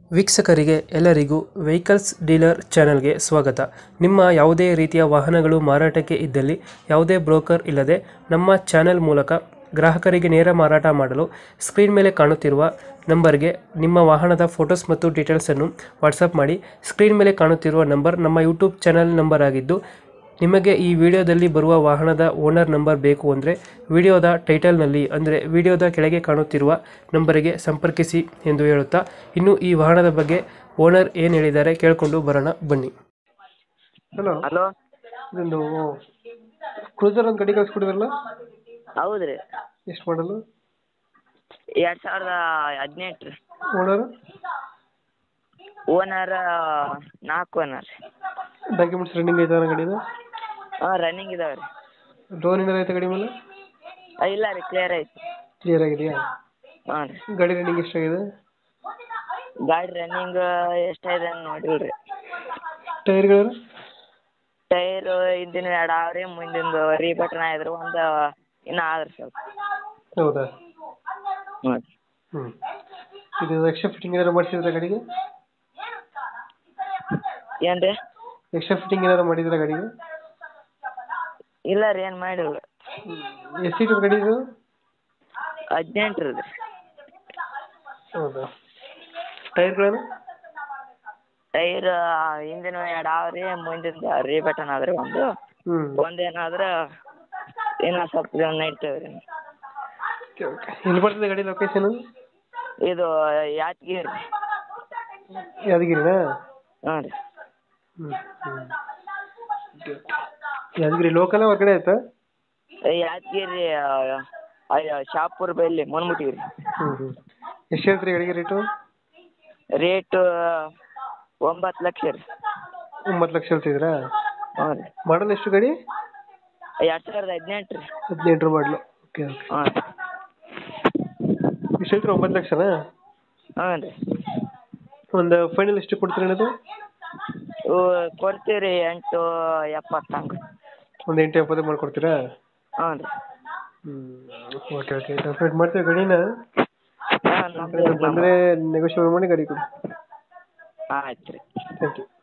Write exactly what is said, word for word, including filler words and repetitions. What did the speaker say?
ವೀಕ್ಷಕರಿಗೆ ಎಲ್ಲರಿಗೂ vehicles dealer ಚಾನೆಲ್ಗೆ ಸ್ವಾಗತ. ನಿಮ್ಮ ಯಾವುದೇ ರೀತಿಯ ವಾಹನಗಳು ಮಾರಾಟಕ್ಕೆ ಇದ್ದಲ್ಲಿ ಯಾವುದೇ ಬ್ರೋಕರ್ ಇಲ್ಲದೆ ನಮ್ಮ ಚಾನೆಲ್ ಮೂಲಕ ಗ್ರಾಹಕರಿಗೆ ನೇರ ಮಾರಾಟ ಮಾಡಲು ಸ್ಕ್ರೀನ್ ಮೇಲೆ ಕಾಣುತ್ತಿರುವ ನಂಬರ್ಗೆ ನಿಮ್ಮ ವಾಹನದ ಫೋಟೋಸ್ ಮತ್ತು ಡೀಟೇಲ್ಸನ್ನು ವಾಟ್ಸಪ್ ಮಾಡಿ. ಸ್ಕ್ರೀನ್ ಮೇಲೆ ಕಾಣುತ್ತಿರುವ ನಂಬರ್ ನಮ್ಮ ಯೂಟ್ಯೂಬ್ ಚಾನೆಲ್ ನಂಬರ್ ಆಗಿದ್ದು, ನಿಮಗೆ ಈ ವಿಡಿಯೋದಲ್ಲಿ ಬರುವ ವಾಹನದ ಓನರ್ ನಂಬರ್ ಬೇಕು ಅಂದರೆ ವಿಡಿಯೋದ ಟೈಟಲ್ನಲ್ಲಿ ಅಂದರೆ ವಿಡಿಯೋದ ಕೆಳಗೆ ಕಾಣುತ್ತಿರುವ ನಂಬರಿಗೆ ಸಂಪರ್ಕಿಸಿ ಎಂದು ಹೇಳುತ್ತಾ, ಇನ್ನು ಈ ವಾಹನದ ಬಗ್ಗೆ ಓನರ್ ಏನು ಹೇಳಿದ್ದಾರೆ ಕೇಳಿಕೊಂಡು ಬರೋಣ ಬನ್ನಿ. ಹಲೋ ಹಲೋ ಇದೊಂದು ಕ್ರೂಸರ್ ಒಂದು ಗಾಡಿ ಕಳಿಸ್ಕೊಡಿದ್ರಲ್ಲ, ಹೌದ್ರಿ. ಎಷ್ಟು ಮಾಡಲು? ಎರಡು ಸಾವಿರದ ಹದಿನೆಂಟು ರೀ. ಓನರ್ ಓನರ್ ನಾಲ್ಕು ಓನರ್. ಡಾಕ್ಯುಮೆಂಟ್ಸ್ ರನ್ನಿಂಗ್ ಐತೆ ಗಾಡಿದು? ಹಾಂ, ರನ್ನಿಂಗ್ ಇದಾವೆ ರೀ. ಲೋನ್ ಏನಾರು ಐತೆ ಗಾಡಿ ಮೇಲೆ? ಆ, ಇಲ್ಲ ರೀ, ಕ್ಲಿಯರ್ ಐತಿ. ಕ್ಲಿಯರ್ ಆಗಿದೆಯಾ? ಹಾಂ ರೀ. ಗಾಡಿ ರನ್ನಿಂಗ್ ಎಷ್ಟಾಗಿದೆ? ಗಾಡಿ ರನ್ನಿಂಗ್ ಎಷ್ಟಾಗಿದೆ ನೋಡಿಲ್ಲ ರೀ. ಟೈರ್ಗಳು? ಟೈರು ಹಿಂದಿನ ಎರಡು ಅವ್ರಿ, ಮುಂದಿಂದು ರೀಬಟನ್ ಆಯ್ತು ಒಂದು ಇನ್ನೂ ಆದ್ರಿ ಸ್ವಲ್ಪ. ಹೌದಾ? ಹ್ಞೂ. ಹ್ಞೂ ಇದು ಎಕ್ಸ್ಟ್ರಾ ಫಿಟ್ಟಿಂಗ್ ಏನಾರು ಮಾಡಿಸಿದ್ರೆ ಗಾಡಿಗೆ? ಏನು ರೀ? ಎಕ್ಸ್ಟ್ರಾ ಫಿಟ್ಟಿಂಗ್ ಏನಾರು ಮಾಡಿದ್ರೆ ಗಾಡಿಗೆ? ಇಲ್ಲ ರೀ, ಏನು ಮಾಡಿಲ್ಲ. ಎಷ್ಟು ಸೀಟರ್ ಗಾಡಿ ಇದು? ಹದಿನೆಂಟು ರೀ. ಹೌದಾ? ಟೈರ್ಗಳನ್ನು? ಟೈರ್ ಹಿಂದಿನ ಎರಡು ಅವ್ರಿ, ಮುಂದಿಂದ ರೀಬಟನ್ ಆದ್ರಿ ಒಂದು. ಹ್ಞೂ ಒಂದೇನಾದ್ರೆ ಇನ್ನೂ ಸ್ವಲ್ಪ ನೈಡ್ತೇವೆ ರೀ. Okay okay. ಎಲ್ಲಿ ಬರ್ತದೆ ಗಾಡಿ ಲೊಕೇಶನ್? ಇದು ಯಾದಗಿರಿ. ಯಾದಗಿರಿನಾ? ಹಾಂ ರೀ. ಹ್ಞೂ ಹ್ಞೂ ಯಾದಗಿರಿ ಲೋಕಲ್ ಹೊರಗಡೆ ಆಯ್ತಾ? ಯಾದಗಿರಿ ಅಯ್ಯೋ ಶಾಪುರ್ ಬಲ್ಲಿ ಮುನ್ಮುಟ್ಟಿಗೆ ರೀ. ಹ್ಞೂ ಹ್ಞೂ ಎಷ್ಟು ಹೇಳ್ತೀರಿ ಗಾಡಿಗೆ ರೇಟು? ರೇಟು ಒಂಬತ್ತು ಲಕ್ಷ ರೀ. ಒಂಬತ್ತು ಲಕ್ಷ ಹೇಳ್ತಿದ್ದೀರಾ? ಹ್ಞೂ ರೀ. ಮಾಡಲ್ ಎಷ್ಟು ಗಾಡಿ? ಎರಡು ಸಾವಿರದ ಹದಿನೆಂಟು ರೀ. ಹದಿನೆಂಟರ ಮಾಡಲು. Okay okay. ಹಾಂ ರೀ. ಎಷ್ಟು ಹೇಳ್ತೀರಾ? ಒಂಬತ್ತು ಲಕ್ಷನಾ? ಹಾಂ ರೀ. ಒಂದು ಫೈನಲ್ ಎಷ್ಟು ಕೊಡ್ತೀರಿ ಅನ್ನೋದು? ಕೊಡ್ತೀವಿ ರೀ, ಎಂಟು ಎಪ್ಪತ್ತು ಹಂಗೆ. ಒಂದು ಎಂಟು ಎಪ್ಪತ್ತು ಮಾಡಿಕೊಡ್ತೀರಾ? ಹಾಂ ರೀ. ಹ್ಞೂ ಓಕೆ ಓಕೆ. ಕಂಪ್ಲೀಟ್ ಮಾಡ್ತೀವಿ ಗಾಡಿನ. ಹಾಂ, ನಮ್ಮದು ಬಂದರೆ ನೆಗೋಷಿಯೇಟ್ ಮಾಡಿ ಗಾಡಿ ಕೊಡಿ. ಆಯ್ತು ರೀ. Thank you.